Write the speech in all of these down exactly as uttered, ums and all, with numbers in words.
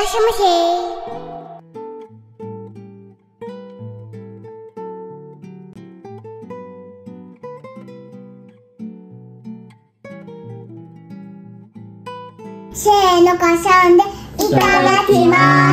しもし。せーのかさんでいただきます。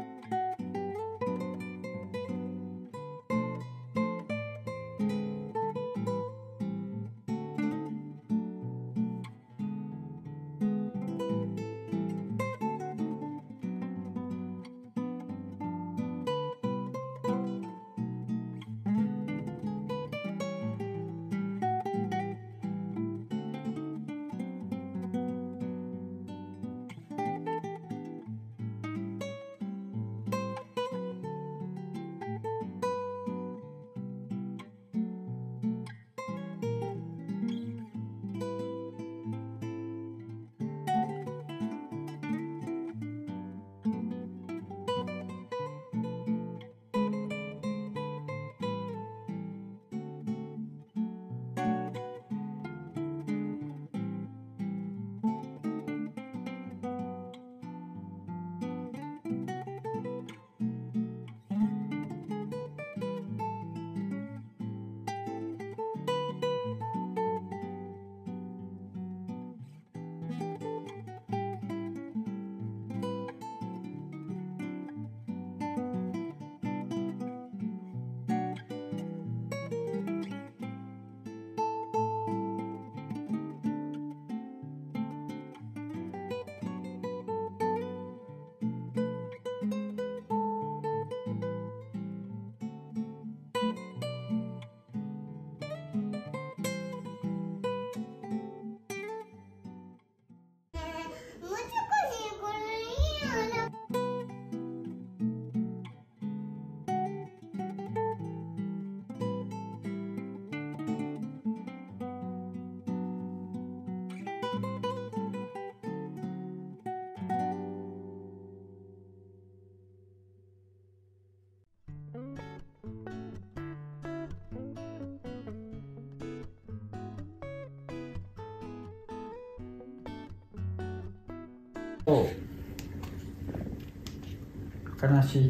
悲しい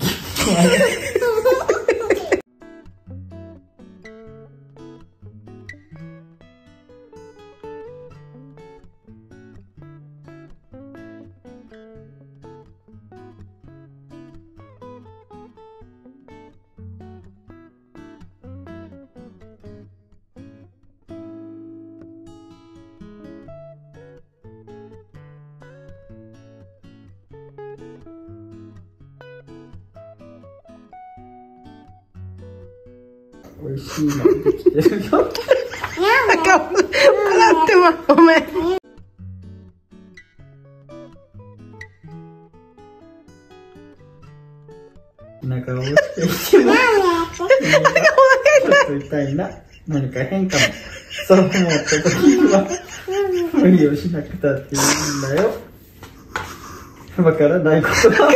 美味しいのできてるよ。笑ってます。ごめん。 お腹を押していきます。ちょっと痛いな。何か変かも。そう思った時には無理をしなくたっていいんだよ。わからないことは。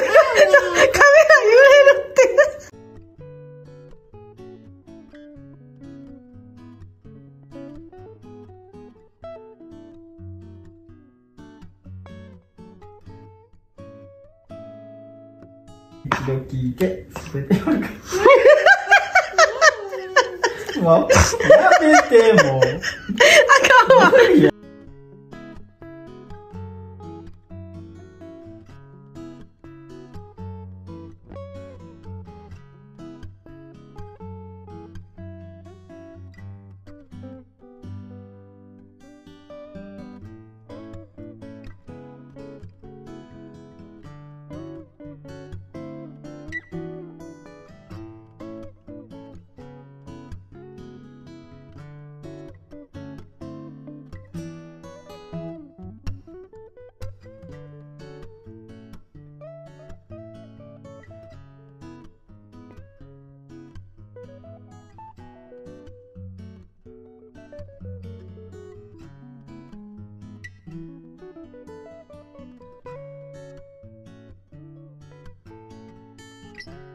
一度聞いて、すべてわかる。もう、やめて、もう。あかんわ。 you